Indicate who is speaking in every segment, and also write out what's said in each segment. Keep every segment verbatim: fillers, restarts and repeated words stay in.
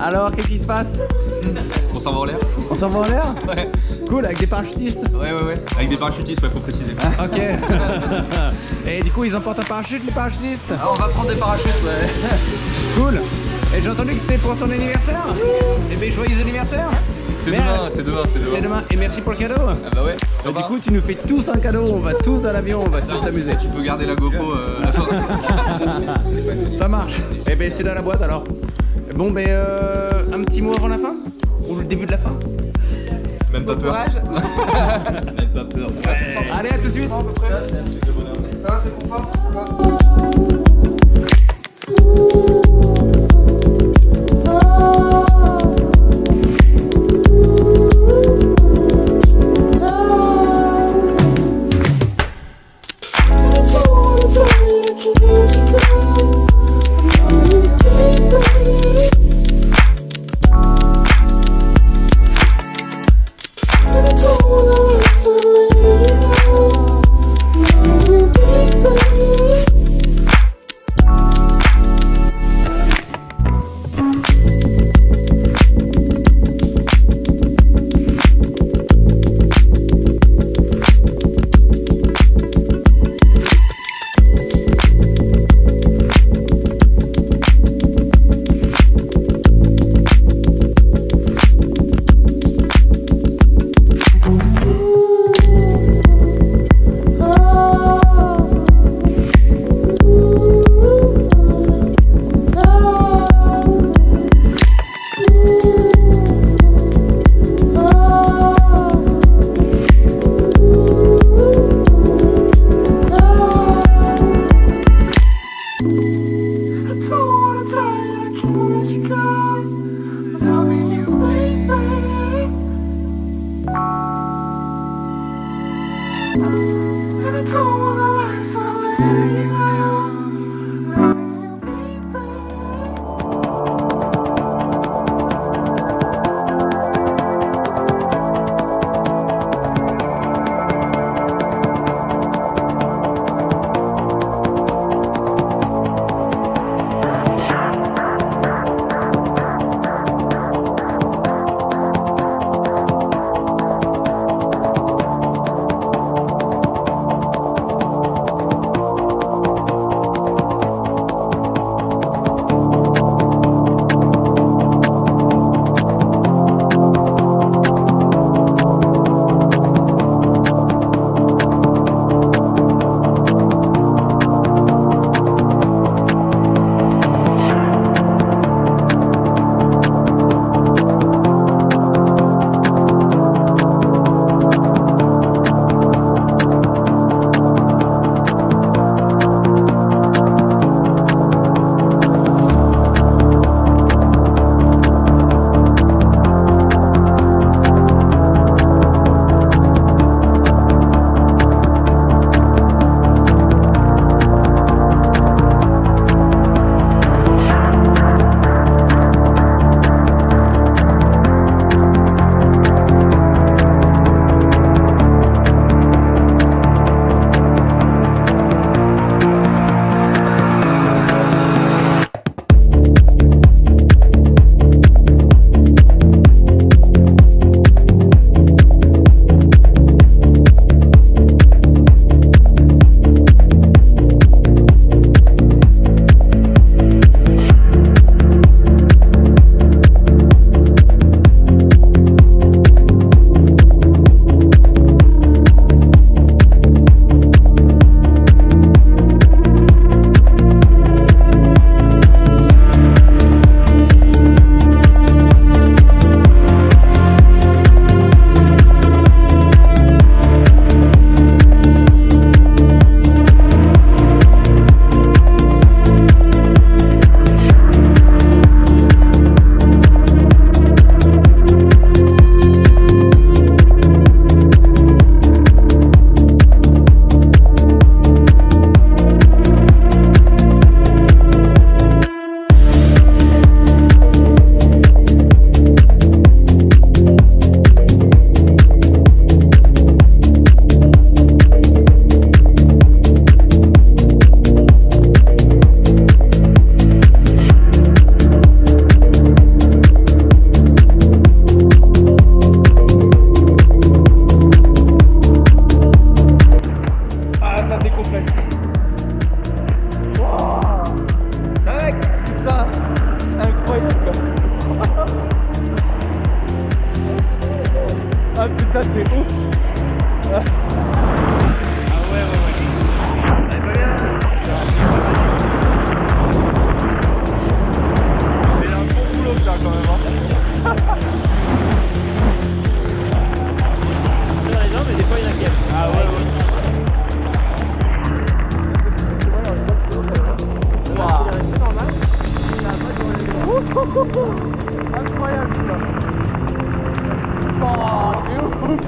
Speaker 1: Alors, qu'est-ce qui se passe?
Speaker 2: On s'en va en l'air.
Speaker 1: On s'en va en l'air?
Speaker 2: Ouais.
Speaker 1: Cool, avec des parachutistes?
Speaker 2: Ouais, ouais, ouais. Avec des parachutistes, ouais, faut préciser.
Speaker 1: Ok. Et du coup, ils emportent un parachute, les parachutistes?
Speaker 2: Ah, on va prendre des parachutes, ouais.
Speaker 1: Cool. Et j'ai entendu que c'était pour ton anniversaire? Eh bien, joyeux anniversaire.
Speaker 2: C'est demain, c'est demain, c'est demain.
Speaker 1: C'est demain. Et merci pour le cadeau.
Speaker 2: Ah bah ouais.
Speaker 1: Bah, du coup, tu nous fais tous un cadeau. On va tous dans l'avion, on va tous s'amuser.
Speaker 2: Tu peux garder la GoPro euh, la fin.
Speaker 1: Ça marche. Eh ben, c'est dans la boîte alors. Bon, ben, euh, un petit mot avant la fin? Ou le début de la fin?
Speaker 2: Même pas peur. Même pas peur. Ouais.
Speaker 1: Allez, à tout de suite.
Speaker 2: Ça, c'est un truc de bonheur. Ça va, c'est confort? Ça va.
Speaker 3: Baby,
Speaker 1: Incroyable ça. Oh, c'est ouf.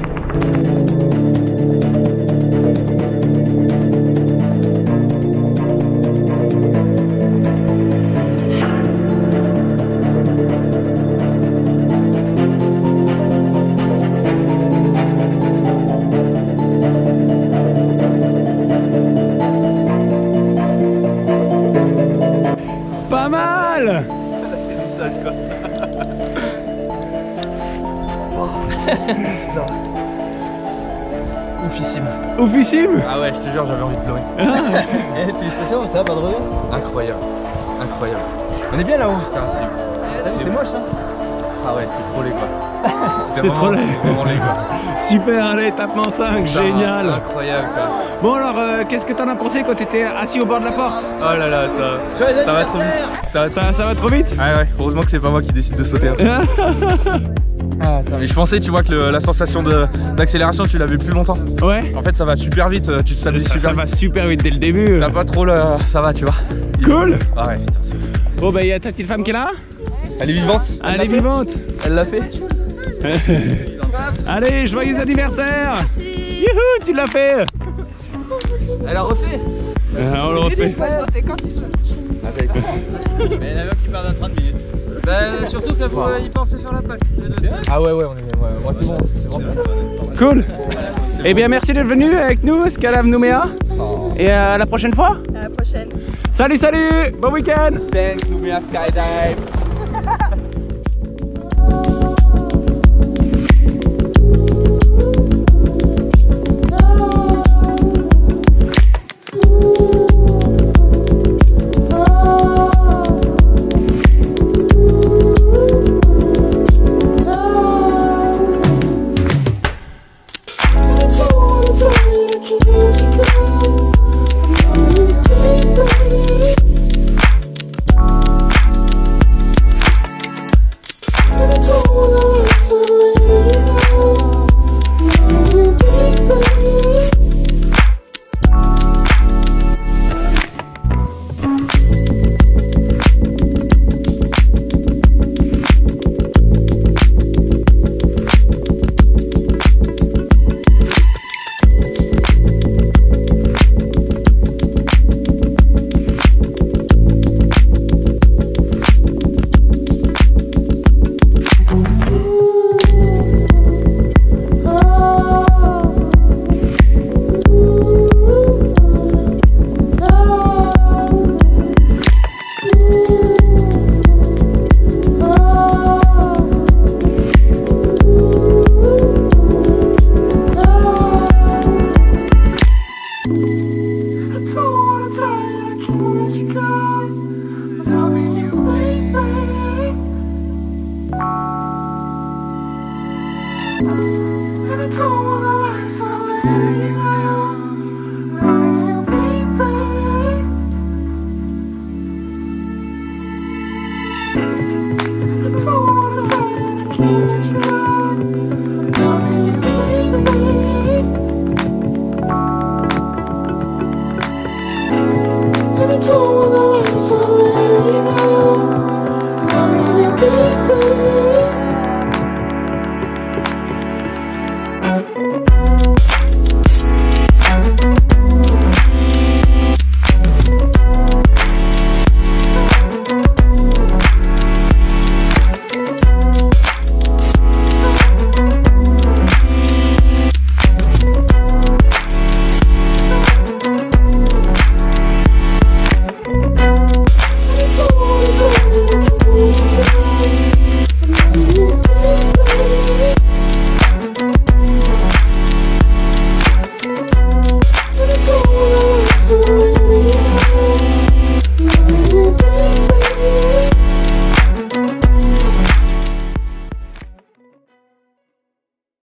Speaker 1: Pas mal.
Speaker 2: Quoi. Oufissime.
Speaker 1: Oufissime.
Speaker 2: Ah ouais, je te jure, j'avais envie de pleurer.
Speaker 3: Eh, félicitations, ça va, pas de regret?
Speaker 2: Incroyable, incroyable. On est bien là-haut, putain, c'est ouf.
Speaker 3: C'est moche, hein?
Speaker 2: Ah ouais, c'était trop laid quoi.
Speaker 1: C'était trop laid.
Speaker 2: C'était vraiment laid quoi.
Speaker 1: Super, allez, tapement cinq,
Speaker 2: Putain,
Speaker 1: génial.
Speaker 2: Incroyable quoi.
Speaker 1: Bon alors, euh, qu'est-ce que t'en as pensé quand t'étais assis au bord de la porte?
Speaker 2: Oh là là, ça, ça va trop vite. Ça va,
Speaker 1: Ça, ça va trop vite?
Speaker 2: Ah ouais, heureusement que c'est pas moi qui décide de sauter.
Speaker 3: Ah, attends.
Speaker 2: Mais je pensais, tu vois, que le, la sensation d'accélération, tu l'avais plus longtemps.
Speaker 1: Ouais.
Speaker 2: En fait, ça va super vite, tu te stabilises
Speaker 1: Ça,
Speaker 2: super
Speaker 1: ça va
Speaker 2: vite.
Speaker 1: super vite dès le début.
Speaker 2: T'as pas trop le... ça va, tu vois.
Speaker 1: Cool.
Speaker 2: Ah ouais, putain, c'est ouf.
Speaker 1: Bon bah il y a ta petite femme qui est là.
Speaker 2: Elle est vivante.
Speaker 1: Elle est vivante.
Speaker 2: Elle l'a fait.
Speaker 1: Allez, joyeux anniversaire. Youhou, tu l'as fait.
Speaker 2: Elle a refait.
Speaker 1: Euh, on le refait.
Speaker 4: Quand ils sont...
Speaker 3: Mais l'avion qui part dans trente minutes.
Speaker 2: Bah surtout qu'il faut y penser faire la plaque.
Speaker 3: Ah ouais, ouais, on est. Ouais, ouais, c'est bon, c'est bon.
Speaker 1: Cool. Eh bien merci d'être venu avec nous, Skylab Nouméa. Et à la prochaine fois.
Speaker 4: À la prochaine.
Speaker 1: Salut, salut. Bon week-end.
Speaker 2: Thanks, Nouméa Skydive.
Speaker 4: Bye.